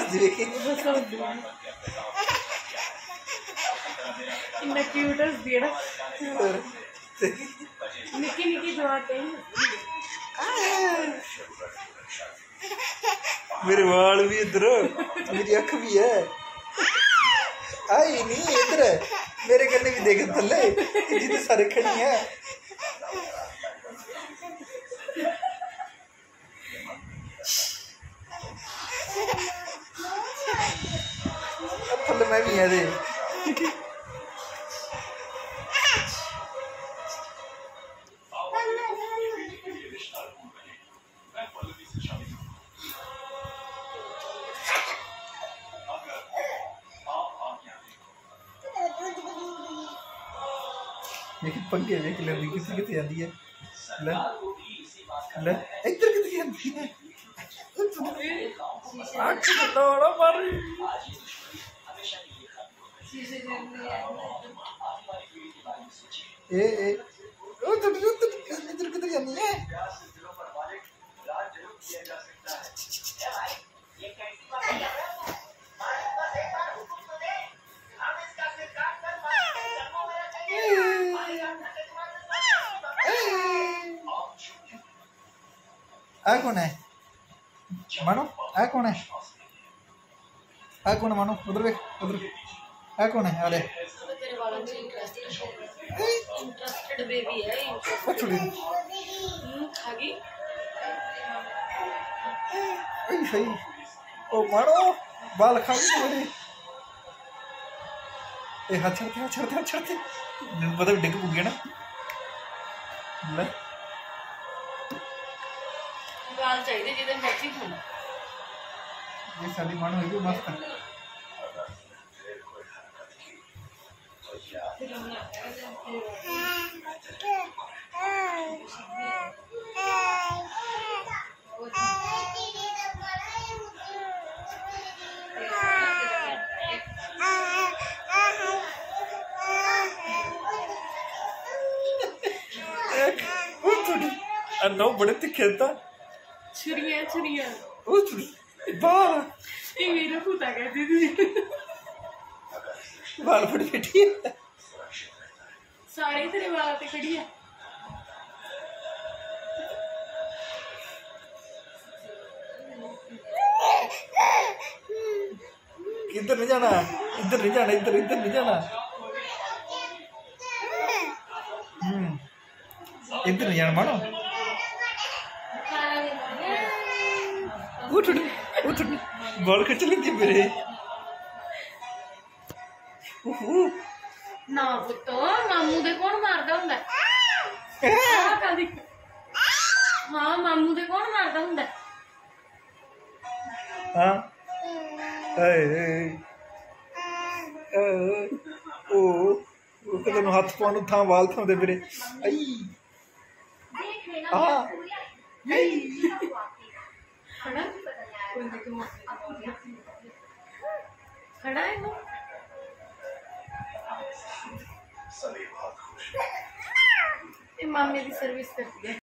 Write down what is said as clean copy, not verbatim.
देखे इन्ना क्यूट हंस दिया ना निकी निकी जवाब मेरे वाल भी इधर मेरी अख भी है आई नहीं इधर मेरे कन्ने भी देख थले जितने सारे खड़ी है थले मैं भी है दे देखिए पंगे देख ले किसी कितनी आती है ले ले इधर कितनी आती है आठ दौड़ा मारी ए ओ तो इधर कितनी आती है आ कौन है मानो आ कौन है मानो उधर देख उधर आ कौन है अरे इंटरेस्टेड बेबी है खागी सही ओ मानो बाल खागी मेरे ए हाथ छड़ते पता डिग पुगे ना ले बाल चाहिए जिदे मर्जी खाना ये साली मानो है भी मस्त नो बड़े खेलता छुरिया बाल ये मेरा पुता कहती थी बाल फट बैठी सारे तेरे बाल पे खड़ी है इधर नहीं जाना इधर नहीं जाना इधर नहीं जाना इधर नहीं जाना मानो उठ बाल खिंच लेंगे मेरे ना पुत्तो मामू दे कौन मारदा हुंदा हाँ मामू दे कौन मारदा हुंदा हाँ ओ तेन हाथ पाने था वाल था मेरे आई खड़ा है वो मामी की सर्विस करती है।